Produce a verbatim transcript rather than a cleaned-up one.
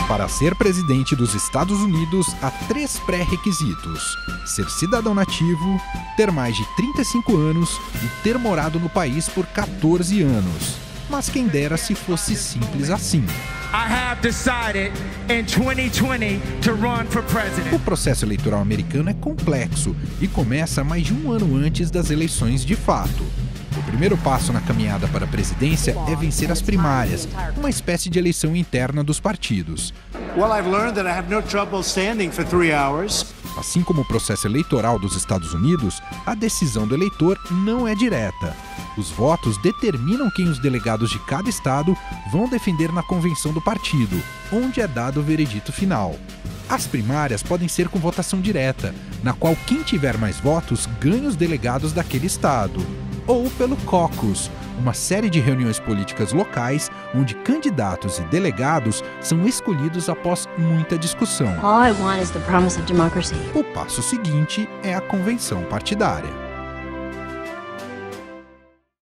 Para ser presidente dos Estados Unidos, há três pré-requisitos: ser cidadão nativo, ter mais de trinta e cinco anos e ter morado no país por quatorze anos. Mas quem dera se fosse simples assim. I have decided in twenty twenty to run for president. O processo eleitoral americano é complexo e começa mais de um ano antes das eleições de fato. O primeiro passo na caminhada para a presidência é vencer as primárias, uma espécie de eleição interna dos partidos. Well, I've learned that I have no trouble standing for three hours. Assim como o processo eleitoral dos Estados Unidos, a decisão do eleitor não é direta. Os votos determinam quem os delegados de cada estado vão defender na convenção do partido, onde é dado o veredito final. As primárias podem ser com votação direta, na qual quem tiver mais votos ganha os delegados daquele estado. Ou pelo caucus, uma série de reuniões políticas locais onde candidatos e delegados são escolhidos após muita discussão. All I want is the promise of democracy. O passo seguinte é a convenção partidária.